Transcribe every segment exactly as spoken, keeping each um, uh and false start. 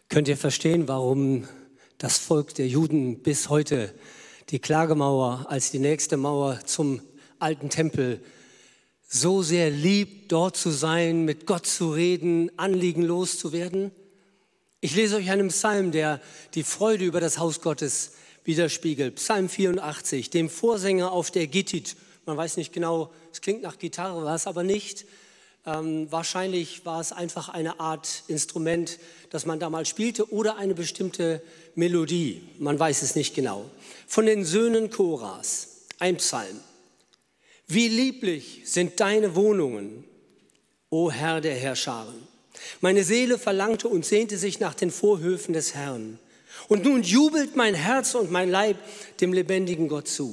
Könnt ihr verstehen, warum das Volk der Juden bis heute die Klagemauer als die nächste Mauer zum alten Tempel so sehr liebt, dort zu sein, mit Gott zu reden, Anliegen loszuwerden? Ich lese euch einen Psalm, der die Freude über das Haus Gottes widerspiegelt. Psalm vierundachtzig, dem Vorsänger auf der Gittit. Man weiß nicht genau, es klingt nach Gitarre, war es aber nicht. Ähm, wahrscheinlich war es einfach eine Art Instrument, das man damals spielte oder eine bestimmte Melodie. Man weiß es nicht genau. Von den Söhnen Koras, ein Psalm. Wie lieblich sind deine Wohnungen, o Herr der Heerscharen. Meine Seele verlangte und sehnte sich nach den Vorhöfen des Herrn. Und nun jubelt mein Herz und mein Leib dem lebendigen Gott zu.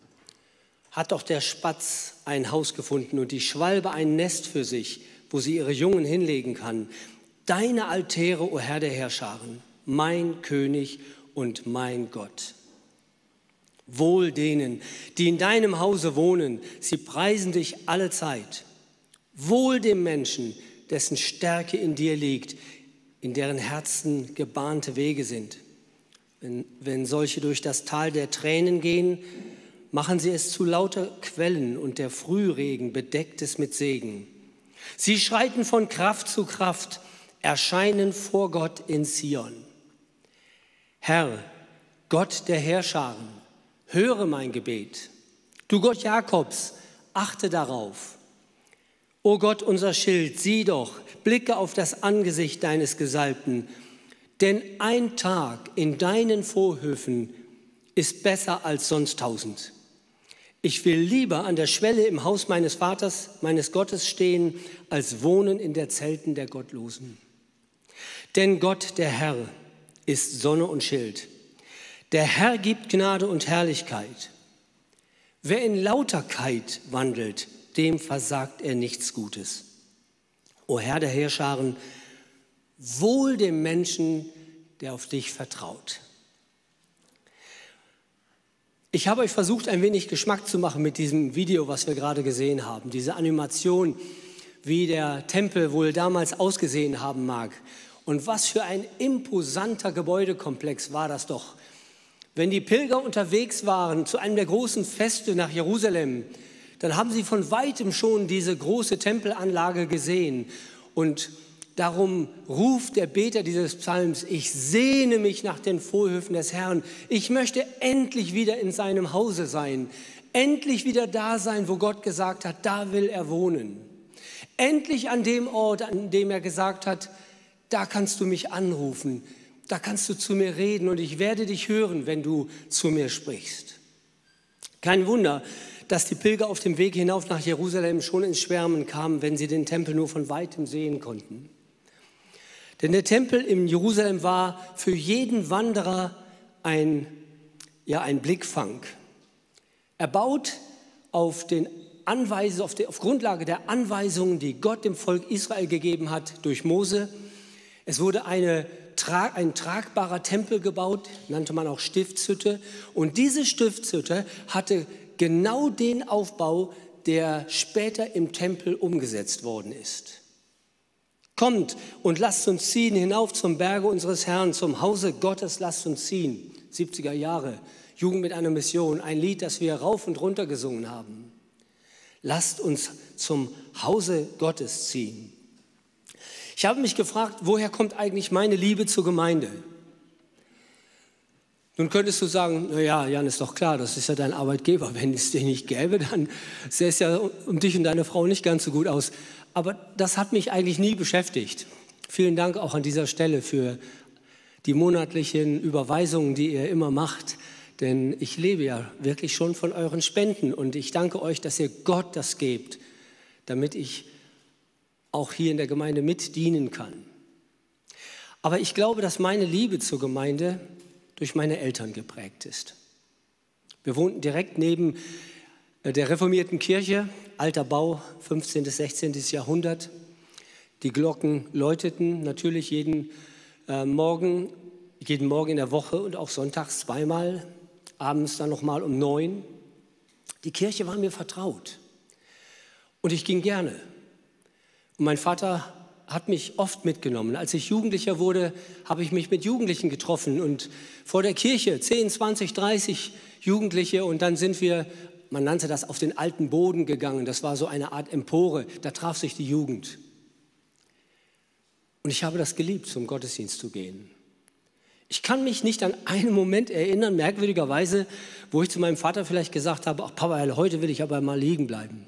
Hat doch der Spatz ein Haus gefunden und die Schwalbe ein Nest für sich, wo sie ihre Jungen hinlegen kann. Deine Altäre, o Herr der Heerscharen, mein König und mein Gott. Wohl denen, die in deinem Hause wohnen, sie preisen dich alle Zeit. Wohl dem Menschen, dessen Stärke in dir liegt, in deren Herzen gebahnte Wege sind. Wenn, wenn solche durch das Tal der Tränen gehen, machen sie es zu lauter Quellen und der Frühregen bedeckt es mit Segen. Sie schreiten von Kraft zu Kraft, erscheinen vor Gott in Zion. Herr, Gott der Heerscharen, höre mein Gebet. Du Gott Jakobs, achte darauf. O Gott, unser Schild, sieh doch, blicke auf das Angesicht deines Gesalbten. Denn ein Tag in deinen Vorhöfen ist besser als sonst tausend. Ich will lieber an der Schwelle im Haus meines Vaters, meines Gottes stehen, als wohnen in der Zelten der Gottlosen. Denn Gott, der Herr, ist Sonne und Schild. Der Herr gibt Gnade und Herrlichkeit. Wer in Lauterkeit wandelt, dem versagt er nichts Gutes. O Herr der Heerscharen, wohl dem Menschen, der auf dich vertraut. Ich habe euch versucht, ein wenig Geschmack zu machen mit diesem Video, was wir gerade gesehen haben. Diese Animation, wie der Tempel wohl damals ausgesehen haben mag. Und was für ein imposanter Gebäudekomplex war das doch. Wenn die Pilger unterwegs waren zu einem der großen Feste nach Jerusalem, dann haben sie von weitem schon diese große Tempelanlage gesehen. Und darum ruft der Beter dieses Psalms, ich sehne mich nach den Vorhöfen des Herrn. Ich möchte endlich wieder in seinem Hause sein. Endlich wieder da sein, wo Gott gesagt hat, da will er wohnen. Endlich an dem Ort, an dem er gesagt hat, da kannst du mich anrufen. Da kannst du zu mir reden und ich werde dich hören, wenn du zu mir sprichst. Kein Wunder, dass die Pilger auf dem Weg hinauf nach Jerusalem schon ins Schwärmen kamen, wenn sie den Tempel nur von weitem sehen konnten. Denn der Tempel in Jerusalem war für jeden Wanderer ein, ja, ein Blickfang. Erbaut auf, den Anweis, auf, die, auf Grundlage der Anweisungen, die Gott dem Volk Israel gegeben hat durch Mose. Es wurde eine, ein tragbarer Tempel gebaut, nannte man auch Stiftshütte. Und diese Stiftshütte hatte genau den Aufbau, der später im Tempel umgesetzt worden ist. Kommt und lasst uns ziehen hinauf zum Berge unseres Herrn, zum Hause Gottes lasst uns ziehen. siebziger Jahre, Jugend mit einer Mission, ein Lied, das wir rauf und runter gesungen haben. Lasst uns zum Hause Gottes ziehen. Ich habe mich gefragt, woher kommt eigentlich meine Liebe zur Gemeinde? Nun könntest du sagen, naja, Jan, ist doch klar, das ist ja dein Arbeitgeber. Wenn es den nicht gäbe, dann sähe es ja um dich und deine Frau nicht ganz so gut aus. Aber das hat mich eigentlich nie beschäftigt. Vielen Dank auch an dieser Stelle für die monatlichen Überweisungen, die ihr immer macht. Denn ich lebe ja wirklich schon von euren Spenden. Und ich danke euch, dass ihr Gott das gebt, damit ich auch hier in der Gemeinde mitdienen kann. Aber ich glaube, dass meine Liebe zur Gemeinde durch meine Eltern geprägt ist. Wir wohnten direkt neben der reformierten Kirche, alter Bau, fünfzehnten, sechzehnten Jahrhundert. Die Glocken läuteten natürlich jeden äh, Morgen, jeden Morgen in der Woche und auch sonntags zweimal, abends dann nochmal um neun. Die Kirche war mir vertraut und ich ging gerne. Und mein Vater hat mich oft mitgenommen. Als ich Jugendlicher wurde, habe ich mich mit Jugendlichen getroffen und vor der Kirche, zehn, zwanzig, dreißig Jugendliche, und dann sind wir, man nannte das, auf den alten Boden gegangen. Das war so eine Art Empore, da traf sich die Jugend. Und ich habe das geliebt, zum Gottesdienst zu gehen. Ich kann mich nicht an einen Moment erinnern, merkwürdigerweise, wo ich zu meinem Vater vielleicht gesagt habe, ach Papa, heute will ich aber mal liegen bleiben.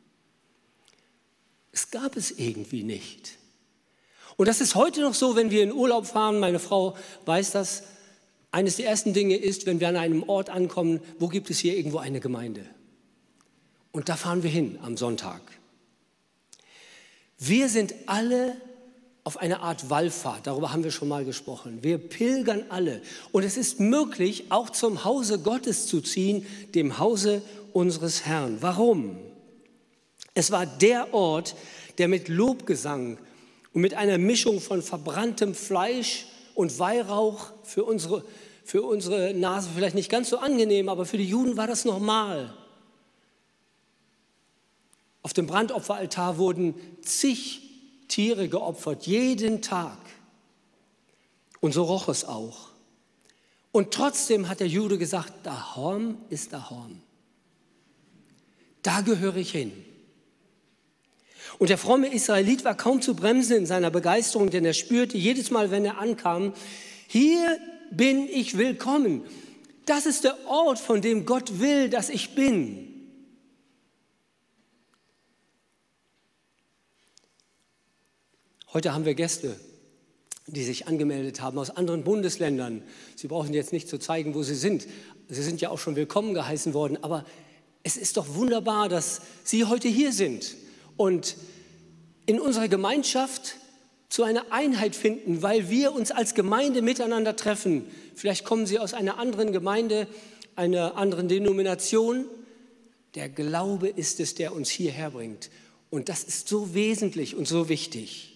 Es gab es irgendwie nicht. Und das ist heute noch so, wenn wir in Urlaub fahren, meine Frau weiß das, eines der ersten Dinge ist, wenn wir an einem Ort ankommen, wo gibt es hier irgendwo eine Gemeinde? Und da fahren wir hin am Sonntag. Wir sind alle auf eine Art Wallfahrt, darüber haben wir schon mal gesprochen. Wir pilgern alle. Und es ist möglich, auch zum Hause Gottes zu ziehen, dem Hause unseres Herrn. Warum? Es war der Ort, der mit Lobgesang und mit einer Mischung von verbranntem Fleisch und Weihrauch für unsere, für unsere Nase vielleicht nicht ganz so angenehm, aber für die Juden war das normal. Auf dem Brandopferaltar wurden zig Tiere geopfert, jeden Tag. Und so roch es auch. Und trotzdem hat der Jude gesagt, daheim ist daheim. Da gehöre ich hin. Und der fromme Israelit war kaum zu bremsen in seiner Begeisterung, denn er spürte jedes Mal, wenn er ankam, hier bin ich willkommen. Das ist der Ort, von dem Gott will, dass ich bin. Heute haben wir Gäste, die sich angemeldet haben aus anderen Bundesländern. Sie brauchen jetzt nicht zu zeigen, wo sie sind. Sie sind ja auch schon willkommen geheißen worden. Aber es ist doch wunderbar, dass Sie heute hier sind und in unserer Gemeinschaft zu einer Einheit finden, weil wir uns als Gemeinde miteinander treffen. Vielleicht kommen Sie aus einer anderen Gemeinde, einer anderen Denomination. Der Glaube ist es, der uns hierher bringt. Und das ist so wesentlich und so wichtig.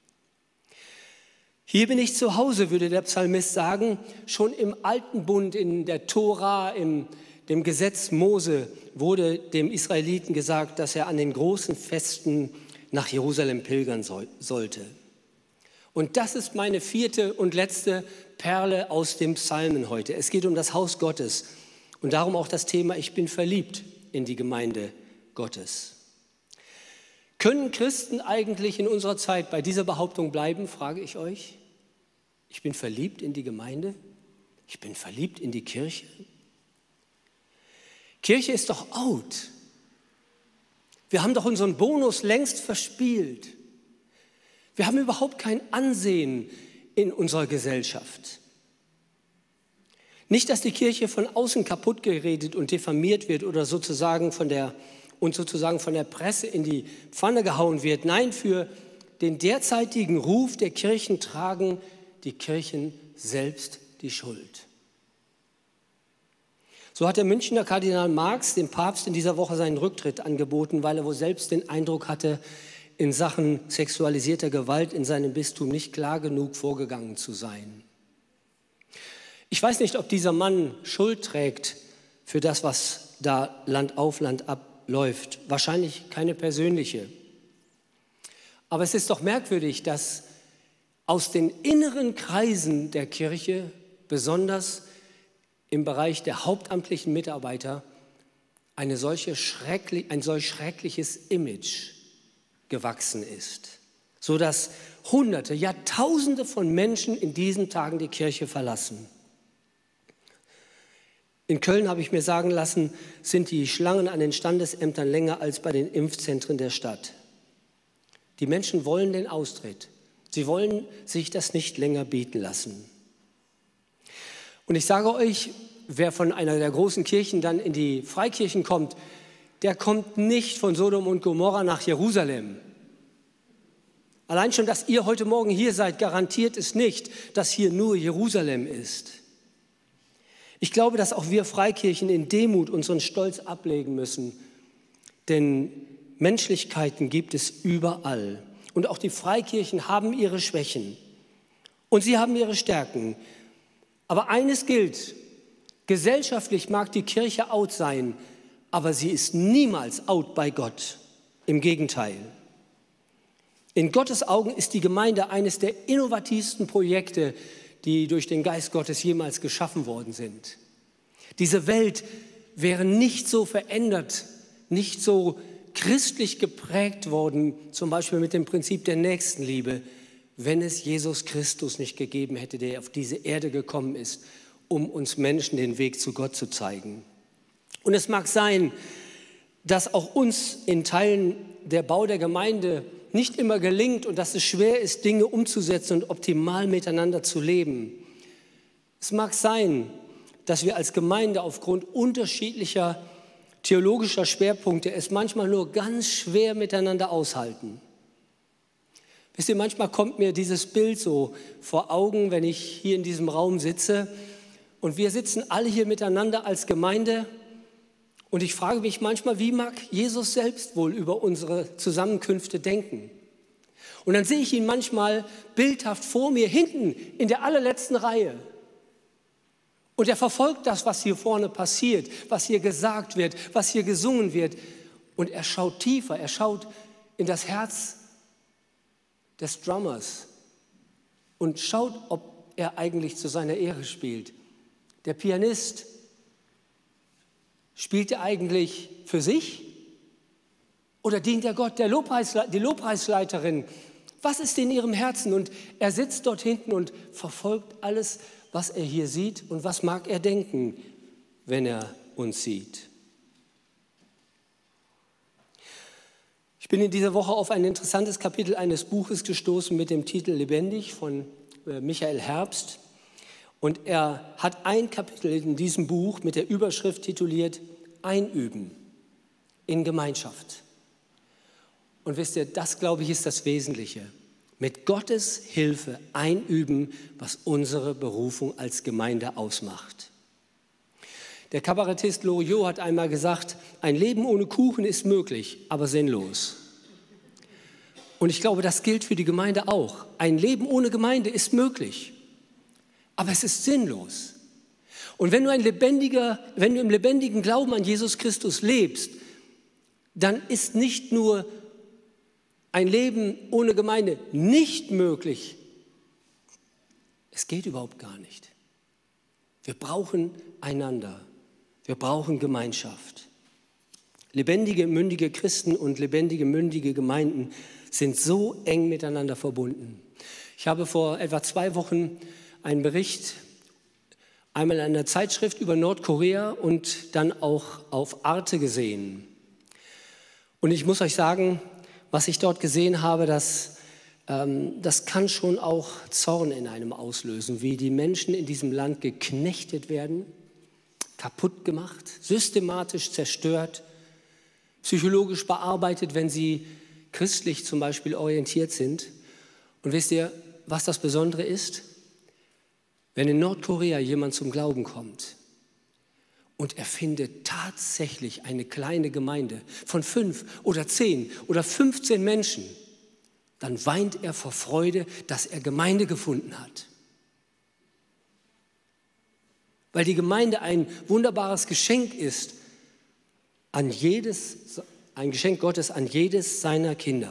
Hier bin ich zu Hause, würde der Psalmist sagen. Schon im Alten Bund, in der Tora, im dem Gesetz Mose, wurde dem Israeliten gesagt, dass er an den großen Festen nach Jerusalem pilgern soll, sollte. Und das ist meine vierte und letzte Perle aus dem Psalmen heute. Es geht um das Haus Gottes und darum auch das Thema, ich bin verliebt in die Gemeinde Gottes. Können Christen eigentlich in unserer Zeit bei dieser Behauptung bleiben, frage ich euch? Ich bin verliebt in die Gemeinde? Ich bin verliebt in die Kirche? Kirche ist doch out. Wir haben doch unseren Bonus längst verspielt. Wir haben überhaupt kein Ansehen in unserer Gesellschaft. Nicht, dass die Kirche von außen kaputt geredet und diffamiert wird oder sozusagen von der und sozusagen von der Presse in die Pfanne gehauen wird. Nein, für den derzeitigen Ruf der Kirchen tragen die Kirchen selbst die Schuld. So hat der Münchner Kardinal Marx dem Papst in dieser Woche seinen Rücktritt angeboten, weil er wohl selbst den Eindruck hatte, in Sachen sexualisierter Gewalt in seinem Bistum nicht klar genug vorgegangen zu sein. Ich weiß nicht, ob dieser Mann Schuld trägt für das, was da Land auf, Land ab läuft. Wahrscheinlich keine persönliche. Aber es ist doch merkwürdig, dass aus den inneren Kreisen der Kirche, besonders im Bereich der hauptamtlichen Mitarbeiter, eine solche schrecklich, ein solch schreckliches Image gewachsen ist, sodass Hunderte, ja Tausende von Menschen in diesen Tagen die Kirche verlassen. In Köln, habe ich mir sagen lassen, sind die Schlangen an den Standesämtern länger als bei den Impfzentren der Stadt. Die Menschen wollen den Austritt. Sie wollen sich das nicht länger bieten lassen. Und ich sage euch, wer von einer der großen Kirchen dann in die Freikirchen kommt, der kommt nicht von Sodom und Gomorra nach Jerusalem. Allein schon, dass ihr heute Morgen hier seid, garantiert es nicht, dass hier nur Jerusalem ist. Ich glaube, dass auch wir Freikirchen in Demut unseren Stolz ablegen müssen, denn Menschlichkeiten gibt es überall. Und auch die Freikirchen haben ihre Schwächen und sie haben ihre Stärken. Aber eines gilt, gesellschaftlich mag die Kirche out sein, aber sie ist niemals out bei Gott. Im Gegenteil. In Gottes Augen ist die Gemeinde eines der innovativsten Projekte, die durch den Geist Gottes jemals geschaffen worden sind. Diese Welt wäre nicht so verändert, nicht so christlich geprägt worden, zum Beispiel mit dem Prinzip der Nächstenliebe, wenn es Jesus Christus nicht gegeben hätte, der auf diese Erde gekommen ist, um uns Menschen den Weg zu Gott zu zeigen. Und es mag sein, dass auch uns in Teilen der Bau der Gemeinde nicht immer gelingt und dass es schwer ist, Dinge umzusetzen und optimal miteinander zu leben. Es mag sein, dass wir als Gemeinde aufgrund unterschiedlicher theologischer Schwerpunkte es manchmal nur ganz schwer miteinander aushalten. Wisst ihr, manchmal kommt mir dieses Bild so vor Augen, wenn ich hier in diesem Raum sitze und wir sitzen alle hier miteinander als Gemeinde und ich frage mich manchmal, wie mag Jesus selbst wohl über unsere Zusammenkünfte denken? Und dann sehe ich ihn manchmal bildhaft vor mir, hinten in der allerletzten Reihe. Und er verfolgt das, was hier vorne passiert, was hier gesagt wird, was hier gesungen wird. Und er schaut tiefer, er schaut in das Herz des Drummers und schaut, ob er eigentlich zu seiner Ehre spielt. Der Pianist, spielt er eigentlich für sich oder dient er Gott? Der Lobpreisle- die Lobpreisleiterin, was ist in ihrem Herzen? Und er sitzt dort hinten und verfolgt alles, was er hier sieht und was mag er denken, wenn er uns sieht. Ich bin in dieser Woche auf ein interessantes Kapitel eines Buches gestoßen mit dem Titel Lebendig von Michael Herbst. Und er hat ein Kapitel in diesem Buch mit der Überschrift tituliert Einüben in Gemeinschaft. Und wisst ihr, das, glaube ich, ist das Wesentliche. Mit Gottes Hilfe einüben, was unsere Berufung als Gemeinde ausmacht. Der Kabarettist Loriot hat einmal gesagt, ein Leben ohne Kuchen ist möglich, aber sinnlos. Und ich glaube, das gilt für die Gemeinde auch. Ein Leben ohne Gemeinde ist möglich, aber es ist sinnlos. Und wenn du, ein lebendiger, wenn du im lebendigen Glauben an Jesus Christus lebst, dann ist nicht nur ein Leben ohne Gemeinde nicht möglich. Es geht überhaupt gar nicht. Wir brauchen einander. Wir brauchen Gemeinschaft. Lebendige, mündige Christen und lebendige, mündige Gemeinden sind so eng miteinander verbunden. Ich habe vor etwa zwei Wochen einen Bericht einmal in einer Zeitschrift über Nordkorea und dann auch auf Arte gesehen. Und ich muss euch sagen, was ich dort gesehen habe, das, ähm, das kann schon auch Zorn in einem auslösen, wie die Menschen in diesem Land geknechtet werden, kaputt gemacht, systematisch zerstört, psychologisch bearbeitet, wenn sie christlich zum Beispiel orientiert sind. Und wisst ihr, was das Besondere ist? Wenn in Nordkorea jemand zum Glauben kommt und er findet tatsächlich eine kleine Gemeinde von fünf oder zehn oder fünfzehn Menschen, dann weint er vor Freude, dass er Gemeinde gefunden hat. Weil die Gemeinde ein wunderbares Geschenk ist, an jedes, ein Geschenk Gottes an jedes seiner Kinder.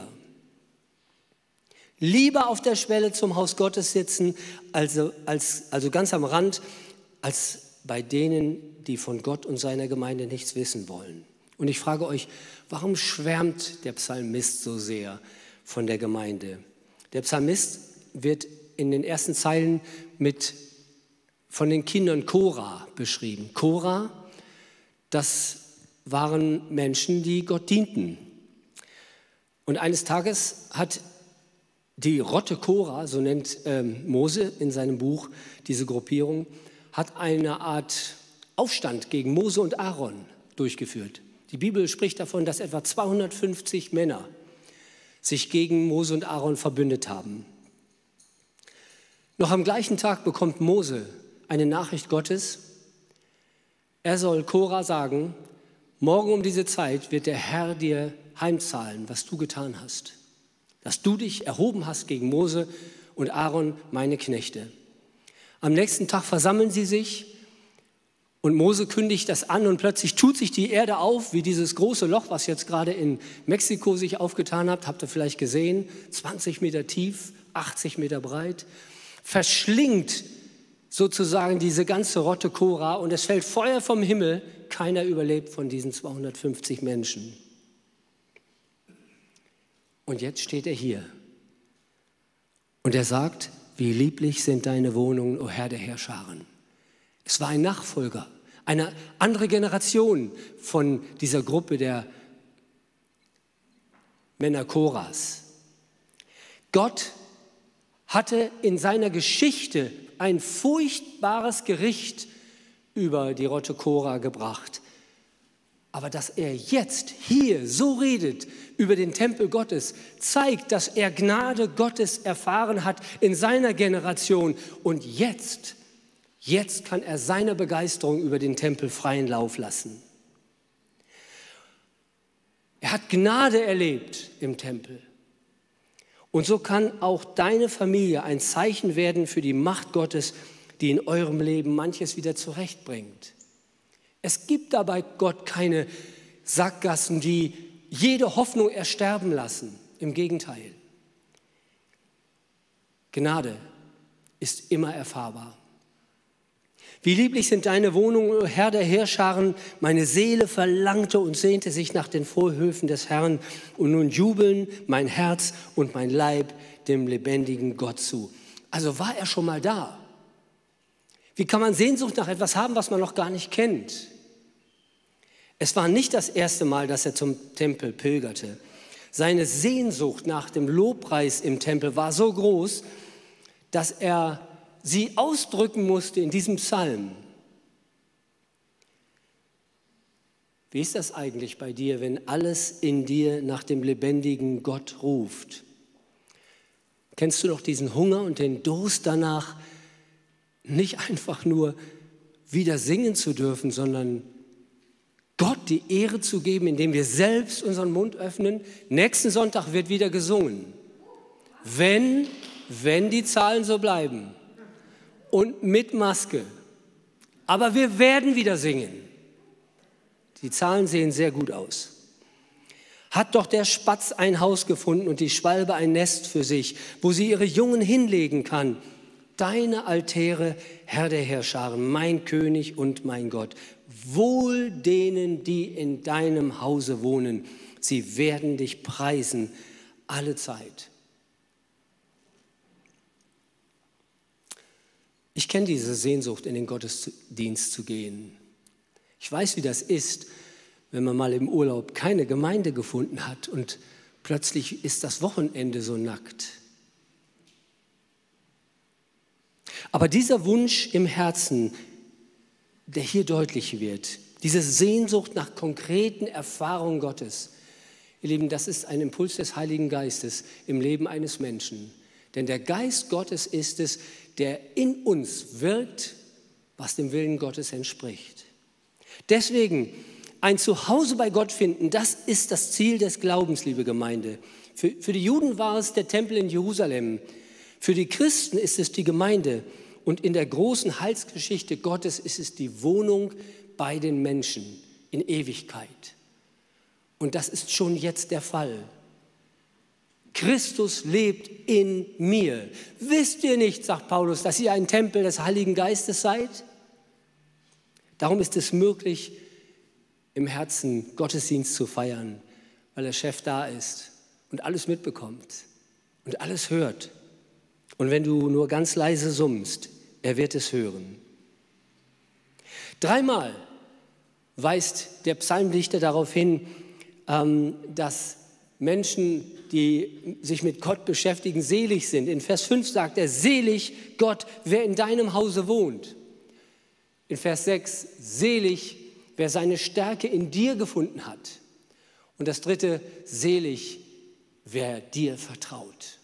Lieber auf der Schwelle zum Haus Gottes sitzen, also, als, also ganz am Rand, als bei denen, die von Gott und seiner Gemeinde nichts wissen wollen. Und ich frage euch, warum schwärmt der Psalmist so sehr von der Gemeinde? Der Psalmist wird in den ersten Zeilen mit, von den Kindern Korah beschrieben. Korah, das waren Menschen, die Gott dienten. Und eines Tages hat die Rotte Korah, so nennt ähm, Mose in seinem Buch diese Gruppierung, hat eine Art Aufstand gegen Mose und Aaron durchgeführt. Die Bibel spricht davon, dass etwa zweihundertfünfzig Männer sich gegen Mose und Aaron verbündet haben. Noch am gleichen Tag bekommt Mose eine Nachricht Gottes. Er soll Korah sagen, morgen um diese Zeit wird der Herr dir heimzahlen, was du getan hast. Dass du dich erhoben hast gegen Mose und Aaron, meine Knechte. Am nächsten Tag versammeln sie sich Und Mose kündigt das an und plötzlich tut sich die Erde auf, wie dieses große Loch, was jetzt gerade in Mexiko sich aufgetan hat. Habt ihr vielleicht gesehen? zwanzig Meter tief, achtzig Meter breit. Verschlingt sozusagen diese ganze Rotte Korah und es fällt Feuer vom Himmel. Keiner überlebt von diesen zweihundertfünfzig Menschen. Und jetzt steht er hier. Und er sagt, wie lieblich sind deine Wohnungen, o Herr der Heerscharen. Es war ein Nachfolger, eine andere Generation von dieser Gruppe der Männer Korahs. Gott hatte in seiner Geschichte ein furchtbares Gericht über die Rotte Korah gebracht. Aber dass er jetzt hier so redet über den Tempel Gottes, zeigt, dass er Gnade Gottes erfahren hat in seiner Generation. Und jetzt, jetzt kann er seine Begeisterung über den Tempel freien Lauf lassen. Er hat Gnade erlebt im Tempel. Und so kann auch deine Familie ein Zeichen werden für die Macht Gottes, die in eurem Leben manches wieder zurechtbringt. Es gibt dabei Gott keine Sackgassen, die jede Hoffnung ersterben lassen. Im Gegenteil. Gnade ist immer erfahrbar. Wie lieblich sind deine Wohnungen, Herr der Heerscharen. Meine Seele verlangte und sehnte sich nach den Vorhöfen des Herrn. Und nun jubeln mein Herz und mein Leib dem lebendigen Gott zu. Also war er schon mal da. Wie kann man Sehnsucht nach etwas haben, was man noch gar nicht kennt? Es war nicht das erste Mal, dass er zum Tempel pilgerte. Seine Sehnsucht nach dem Lobpreis im Tempel war so groß, dass er sie ausdrücken musste in diesem Psalm. Wie ist das eigentlich bei dir, wenn alles in dir nach dem lebendigen Gott ruft? Kennst du noch diesen Hunger und den Durst danach, nicht einfach nur wieder singen zu dürfen, sondern Gott die Ehre zu geben, indem wir selbst unseren Mund öffnen? Nächsten Sonntag wird wieder gesungen. Wenn, wenn die Zahlen so bleiben. Und mit Maske. Aber wir werden wieder singen. Die Zahlen sehen sehr gut aus. Hat doch der Spatz ein Haus gefunden und die Schwalbe ein Nest für sich, wo sie ihre Jungen hinlegen kann. Deine Altäre, Herr der Heerscharen, mein König und mein Gott. Wohl denen, die in deinem Hause wohnen. Sie werden dich preisen alle Zeit. Ich kenne diese Sehnsucht, in den Gottesdienst zu gehen. Ich weiß, wie das ist, wenn man mal im Urlaub keine Gemeinde gefunden hat und plötzlich ist das Wochenende so nackt. Aber dieser Wunsch im Herzen, der hier deutlich wird, diese Sehnsucht nach konkreten Erfahrungen Gottes, ihr Lieben, das ist ein Impuls des Heiligen Geistes im Leben eines Menschen. Denn der Geist Gottes ist es, der in uns wirkt, was dem Willen Gottes entspricht. Deswegen ein Zuhause bei Gott finden, das ist das Ziel des Glaubens, liebe Gemeinde. Für, für die Juden war es der Tempel in Jerusalem. Für die Christen ist es die Gemeinde. Und in der großen Heilsgeschichte Gottes ist es die Wohnung bei den Menschen in Ewigkeit. Und das ist schon jetzt der Fall. Christus lebt in mir. Wisst ihr nicht, sagt Paulus, dass ihr ein Tempel des Heiligen Geistes seid? Darum ist es möglich, im Herzen Gottesdienst zu feiern, weil der Chef da ist und alles mitbekommt und alles hört. Und wenn du nur ganz leise summst, er wird es hören. Dreimal weist der Psalmdichter darauf hin, dass Menschen, die sich mit Gott beschäftigen, selig sind. In Vers fünf sagt er, selig Gott, wer in deinem Hause wohnt. In Vers sechs, selig, wer seine Stärke in dir gefunden hat. Und das dritte, selig, wer dir vertraut.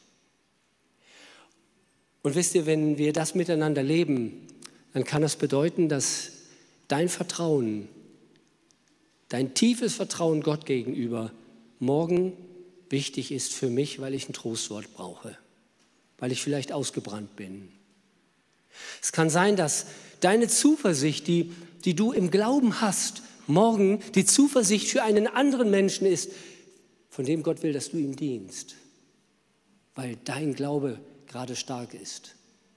Und wisst ihr, wenn wir das miteinander leben, dann kann das bedeuten, dass dein Vertrauen, dein tiefes Vertrauen Gott gegenüber morgen wichtig ist für mich, weil ich ein Trostwort brauche, weil ich vielleicht ausgebrannt bin. Es kann sein, dass deine Zuversicht, die, die du im Glauben hast, morgen die Zuversicht für einen anderen Menschen ist, von dem Gott will, dass du ihm dienst, weil dein Glaube gerade stark ist.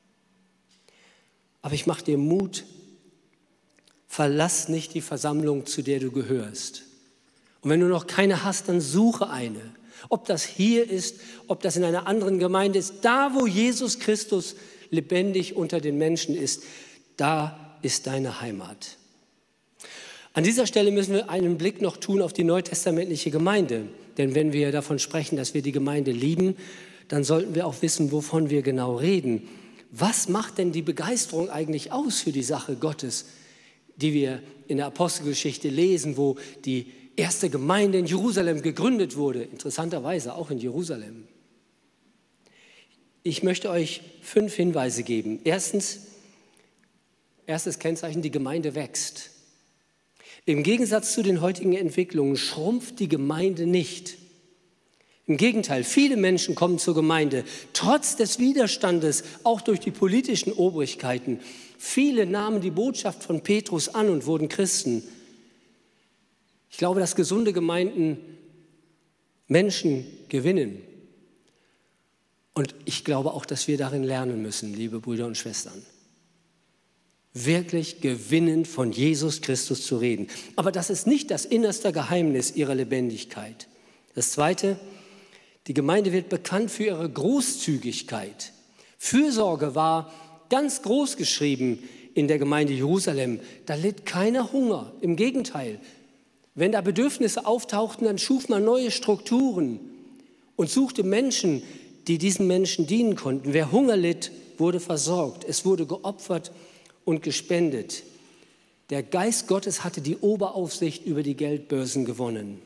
Aber ich mache dir Mut, verlass nicht die Versammlung, zu der du gehörst. Und wenn du noch keine hast, dann suche eine. Ob das hier ist, ob das in einer anderen Gemeinde ist, da wo Jesus Christus lebendig unter den Menschen ist, da ist deine Heimat. An dieser Stelle müssen wir einen Blick noch tun auf die neutestamentliche Gemeinde. Denn wenn wir davon sprechen, dass wir die Gemeinde lieben, dann sollten wir auch wissen, wovon wir genau reden. Was macht denn die Begeisterung eigentlich aus für die Sache Gottes, die wir in der Apostelgeschichte lesen, wo die erste Gemeinde in Jerusalem gegründet wurde, interessanterweise auch in Jerusalem. Ich möchte euch fünf Hinweise geben. Erstens, erstes Kennzeichen, die Gemeinde wächst. Im Gegensatz zu den heutigen Entwicklungen schrumpft die Gemeinde nicht. Im Gegenteil, viele Menschen kommen zur Gemeinde, trotz des Widerstandes, auch durch die politischen Obrigkeiten. Viele nahmen die Botschaft von Petrus an und wurden Christen. Ich glaube, dass gesunde Gemeinden Menschen gewinnen. Und ich glaube auch, dass wir darin lernen müssen, liebe Brüder und Schwestern. Wirklich gewinnend von Jesus Christus zu reden. Aber das ist nicht das innerste Geheimnis ihrer Lebendigkeit. Das Zweite, die Gemeinde wird bekannt für ihre Großzügigkeit. Fürsorge war ganz groß geschrieben in der Gemeinde Jerusalem. Da litt keiner Hunger. Im Gegenteil, wenn da Bedürfnisse auftauchten, dann schuf man neue Strukturen und suchte Menschen, die diesen Menschen dienen konnten. Wer Hunger litt, wurde versorgt. Es wurde geopfert und gespendet. Der Geist Gottes hatte die Oberaufsicht über die Geldbörsen gewonnen.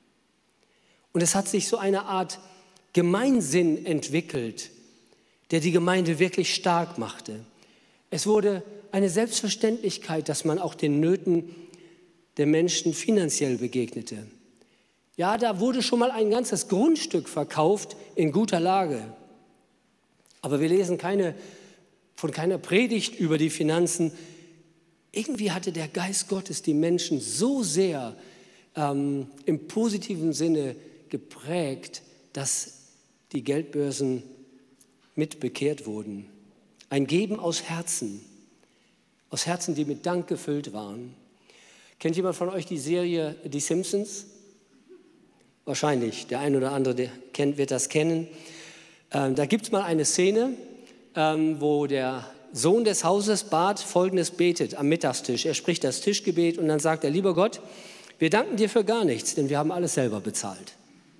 Und es hat sich so eine Art Gemeinsinn entwickelt, der die Gemeinde wirklich stark machte. Es wurde eine Selbstverständlichkeit, dass man auch den Nöten der Menschen finanziell begegnete. Ja, da wurde schon mal ein ganzes Grundstück verkauft in guter Lage. Aber wir lesen keine, von keiner Predigt über die Finanzen. Irgendwie hatte der Geist Gottes die Menschen so sehr ähm, im positiven Sinne geprägt, dass die Geldbörsen mit bekehrt wurden. Ein Geben aus Herzen, aus Herzen, die mit Dank gefüllt waren. Kennt jemand von euch die Serie Die Simpsons? Wahrscheinlich, der ein oder andere der kennt, wird das kennen. Ähm, da gibt es mal eine Szene, ähm, wo der Sohn des Hauses Bart Folgendes betet am Mittagstisch. Er spricht das Tischgebet und dann sagt er, lieber Gott, wir danken dir für gar nichts, denn wir haben alles selber bezahlt.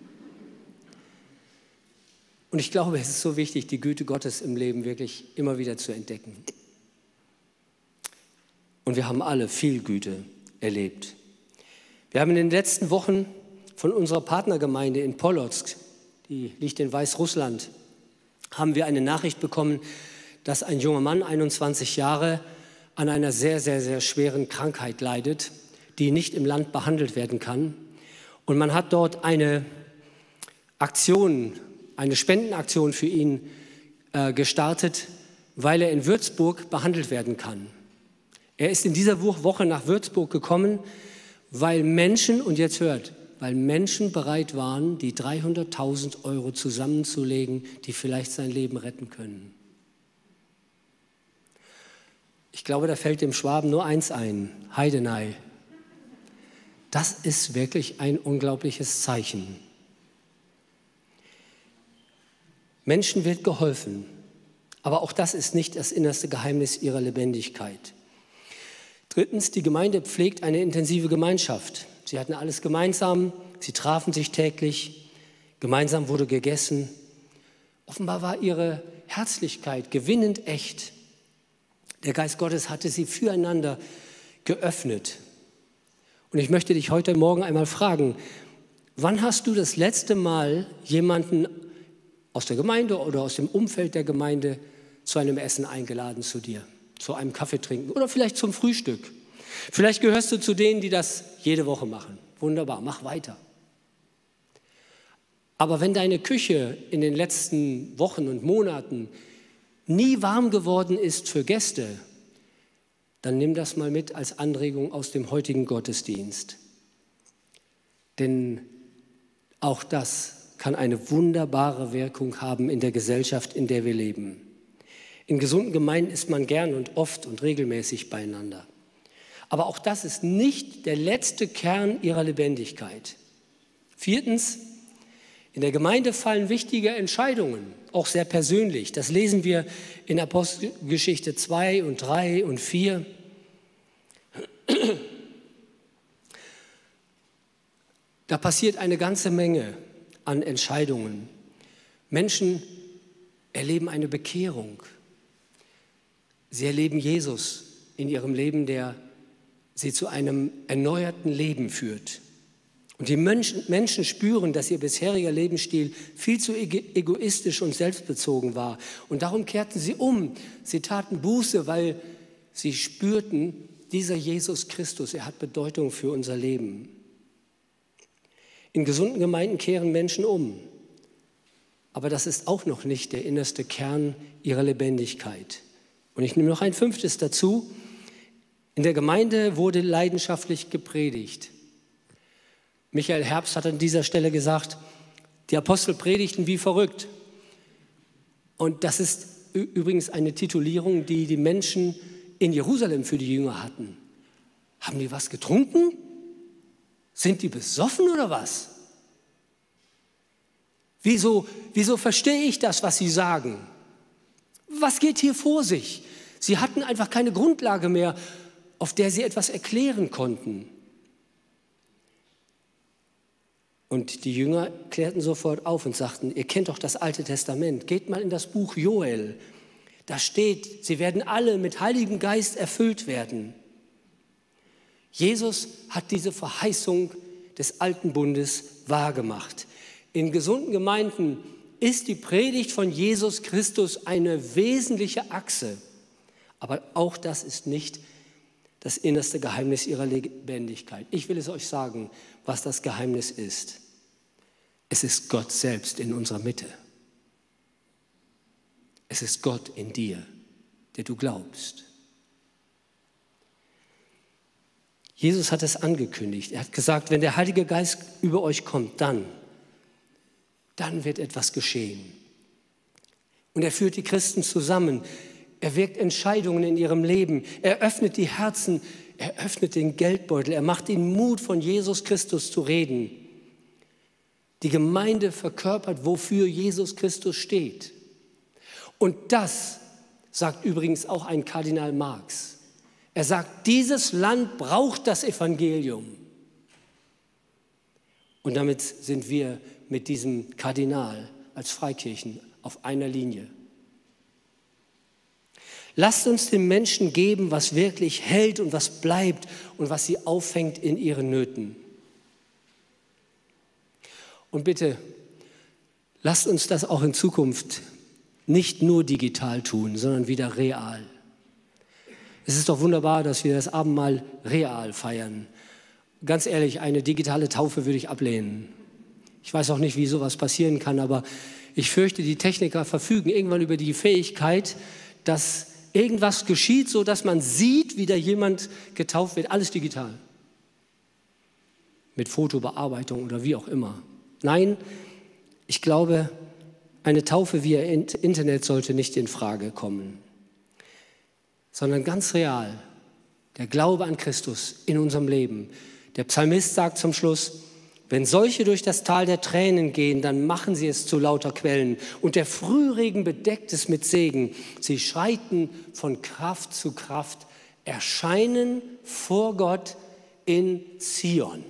Und ich glaube, es ist so wichtig, die Güte Gottes im Leben wirklich immer wieder zu entdecken. Und wir haben alle viel Güte erlebt. Wir haben in den letzten Wochen von unserer Partnergemeinde in Polotsk, die liegt in Weißrussland, haben wir eine Nachricht bekommen, dass ein junger Mann, einundzwanzig Jahre, an einer sehr, sehr, sehr schweren Krankheit leidet, die nicht im Land behandelt werden kann. Und man hat dort eine Aktion, eine Spendenaktion für ihn äh, gestartet, weil er in Würzburg behandelt werden kann. Er ist in dieser Woche nach Würzburg gekommen, weil Menschen, und jetzt hört, weil Menschen bereit waren, die dreihunderttausend Euro zusammenzulegen, die vielleicht sein Leben retten können. Ich glaube, da fällt dem Schwaben nur eins ein, Heidenei. Das ist wirklich ein unglaubliches Zeichen. Menschen wird geholfen, aber auch das ist nicht das innerste Geheimnis ihrer Lebendigkeit. Drittens, die Gemeinde pflegt eine intensive Gemeinschaft. Sie hatten alles gemeinsam, sie trafen sich täglich, gemeinsam wurde gegessen. Offenbar war ihre Herzlichkeit gewinnend echt. Der Geist Gottes hatte sie füreinander geöffnet. Und ich möchte dich heute Morgen einmal fragen, wann hast du das letzte Mal jemanden aus der Gemeinde oder aus dem Umfeld der Gemeinde zu einem Essen eingeladen zu dir, zu einem Kaffee trinken oder vielleicht zum Frühstück? Vielleicht gehörst du zu denen, die das jede Woche machen. Wunderbar, mach weiter. Aber wenn deine Küche in den letzten Wochen und Monaten nie warm geworden ist für Gäste, dann nimm das mal mit als Anregung aus dem heutigen Gottesdienst. Denn auch das kann eine wunderbare Wirkung haben in der Gesellschaft, in der wir leben. In gesunden Gemeinden ist man gern und oft und regelmäßig beieinander. Aber auch das ist nicht der letzte Kern ihrer Lebendigkeit. Viertens, in der Gemeinde fallen wichtige Entscheidungen, auch sehr persönlich. Das lesen wir in Apostelgeschichte zwei und drei und vier. Da passiert eine ganze Menge an Entscheidungen. Menschen erleben eine Bekehrung. Sie erleben Jesus in ihrem Leben, der sie zu einem erneuerten Leben führt. Und die Menschen, Menschen spüren, dass ihr bisheriger Lebensstil viel zu egoistisch und selbstbezogen war. Und darum kehrten sie um. Sie taten Buße, weil sie spürten, dieser Jesus Christus, er hat Bedeutung für unser Leben. In gesunden Gemeinden kehren Menschen um. Aber das ist auch noch nicht der innerste Kern ihrer Lebendigkeit. Und ich nehme noch ein fünftes dazu. In der Gemeinde wurde leidenschaftlich gepredigt. Michael Herbst hat an dieser Stelle gesagt, die Apostel predigten wie verrückt. Und das ist übrigens eine Titulierung, die die Menschen in Jerusalem für die Jünger hatten. Haben die was getrunken? Sind die besoffen oder was? Wieso, wieso verstehe ich das, was sie sagen? Was geht hier vor sich? Sie hatten einfach keine Grundlage mehr, auf der sie etwas erklären konnten. Und die Jünger klärten sofort auf und sagten, ihr kennt doch das Alte Testament, geht mal in das Buch Joel. Da steht, sie werden alle mit Heiligem Geist erfüllt werden. Jesus hat diese Verheißung des Alten Bundes wahrgemacht. In gesunden Gemeinden ist die Predigt von Jesus Christus eine wesentliche Achse. Aber auch das ist nicht das innerste Geheimnis ihrer Lebendigkeit. Ich will es euch sagen, was das Geheimnis ist. Es ist Gott selbst in unserer Mitte. Es ist Gott in dir, der du glaubst. Jesus hat es angekündigt. Er hat gesagt, wenn der Heilige Geist über euch kommt, dann, dann wird etwas geschehen. Und er führt die Christen zusammen. Er wirkt Entscheidungen in ihrem Leben. Er öffnet die Herzen. Er öffnet den Geldbeutel. Er macht ihnen Mut, von Jesus Christus zu reden. Die Gemeinde verkörpert, wofür Jesus Christus steht. Und das sagt übrigens auch ein Kardinal Marx. Er sagt, dieses Land braucht das Evangelium. Und damit sind wir mit diesem Kardinal als Freikirchen auf einer Linie. Lasst uns den Menschen geben, was wirklich hält und was bleibt und was sie auffängt in ihren Nöten. Und bitte, lasst uns das auch in Zukunft nicht nur digital tun, sondern wieder real. Es ist doch wunderbar, dass wir das Abendmahl real feiern. Ganz ehrlich, eine digitale Taufe würde ich ablehnen. Ich weiß auch nicht, wie sowas passieren kann, aber ich fürchte, die Techniker verfügen irgendwann über die Fähigkeit, dass irgendwas geschieht, sodass man sieht, wie da jemand getauft wird. Alles digital. Mit Fotobearbeitung oder wie auch immer. Nein, ich glaube, eine Taufe via Internet sollte nicht in Frage kommen, sondern ganz real, der Glaube an Christus in unserem Leben. Der Psalmist sagt zum Schluss, wenn solche durch das Tal der Tränen gehen, dann machen sie es zu lauter Quellen. Und der Frühregen bedeckt es mit Segen. Sie schreiten von Kraft zu Kraft, erscheinen vor Gott in Zion.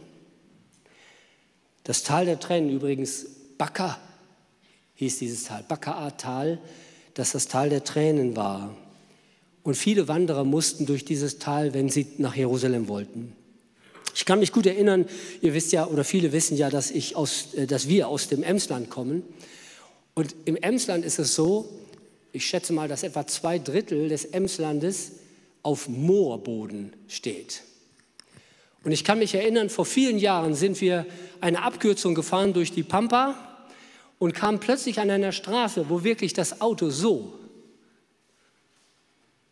Das Tal der Tränen übrigens, Baka hieß dieses Tal, Baka-Tal, das das Tal der Tränen war. Und viele Wanderer mussten durch dieses Tal, wenn sie nach Jerusalem wollten. Ich kann mich gut erinnern, ihr wisst ja, oder viele wissen ja, dass, ich aus, dass wir aus dem Emsland kommen. Und im Emsland ist es so, ich schätze mal, dass etwa zwei Drittel des Emslandes auf Moorboden steht. Und ich kann mich erinnern, vor vielen Jahren sind wir eine Abkürzung gefahren durch die Pampa und kamen plötzlich an einer Straße, wo wirklich das Auto so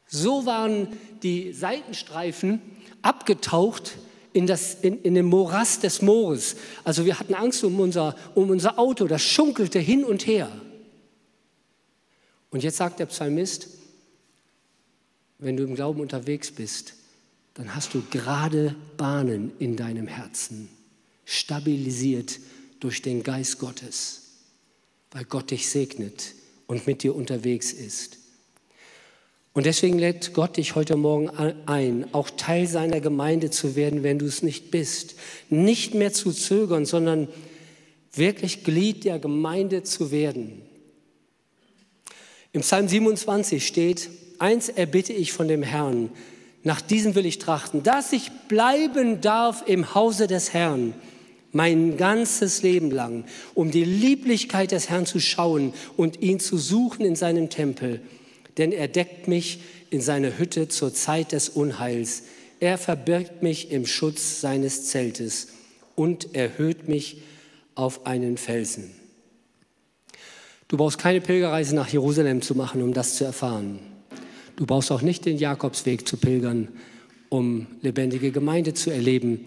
So waren die Seitenstreifen abgetaucht in, das, in, in den Morast des Moores. Also wir hatten Angst um unser, um unser Auto, das schunkelte hin und her. Und jetzt sagt der Psalmist, wenn du im Glauben unterwegs bist, dann hast du gerade Bahnen in deinem Herzen, stabilisiert durch den Geist Gottes, weil Gott dich segnet und mit dir unterwegs ist. Und deswegen lädt Gott dich heute Morgen ein, auch Teil seiner Gemeinde zu werden, wenn du es nicht bist. Nicht mehr zu zögern, sondern wirklich Glied der Gemeinde zu werden. Im Psalm siebenundzwanzig steht, eins erbitte ich von dem Herrn, nach diesem will ich trachten, dass ich bleiben darf im Hause des Herrn, mein ganzes Leben lang, um die Lieblichkeit des Herrn zu schauen und ihn zu suchen in seinem Tempel. Denn er deckt mich in seine Hütte zur Zeit des Unheils. Er verbirgt mich im Schutz seines Zeltes und erhöht mich auf einen Felsen. Du brauchst keine Pilgerreise nach Jerusalem zu machen, um das zu erfahren. Du brauchst auch nicht den Jakobsweg zu pilgern, um lebendige Gemeinde zu erleben.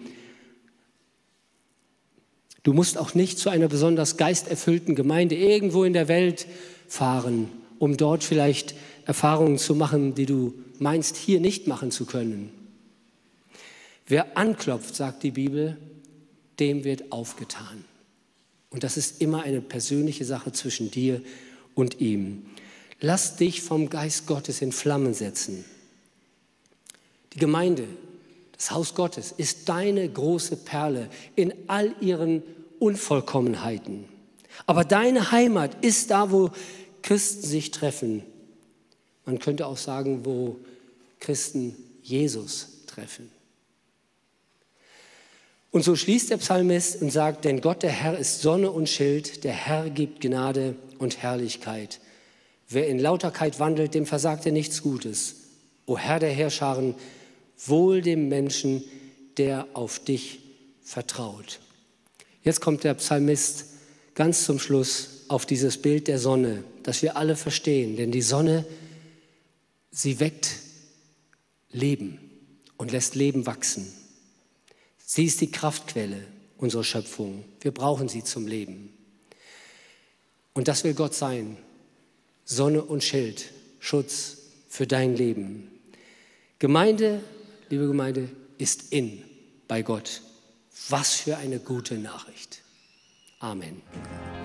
Du musst auch nicht zu einer besonders geisterfüllten Gemeinde irgendwo in der Welt fahren, um dort vielleicht Erfahrungen zu machen, die du meinst, hier nicht machen zu können. Wer anklopft, sagt die Bibel, dem wird aufgetan. Und das ist immer eine persönliche Sache zwischen dir und ihm. Lass dich vom Geist Gottes in Flammen setzen. Die Gemeinde, das Haus Gottes, ist deine große Perle in all ihren Unvollkommenheiten. Aber deine Heimat ist da, wo Christen sich treffen. Man könnte auch sagen, wo Christen Jesus treffen. Und so schließt der Psalmist und sagt, denn Gott, der Herr, ist Sonne und Schild, der Herr gibt Gnade und Herrlichkeit. Wer in Lauterkeit wandelt, dem versagt er nichts Gutes. O Herr der Heerscharen, wohl dem Menschen, der auf dich vertraut. Jetzt kommt der Psalmist ganz zum Schluss auf dieses Bild der Sonne, das wir alle verstehen. Denn die Sonne, sie weckt Leben und lässt Leben wachsen. Sie ist die Kraftquelle unserer Schöpfung. Wir brauchen sie zum Leben. Und das will Gott sein. Sonne und Schild, Schutz für dein Leben. Gemeinde, liebe Gemeinde, ist in bei Gott. Was für eine gute Nachricht. Amen.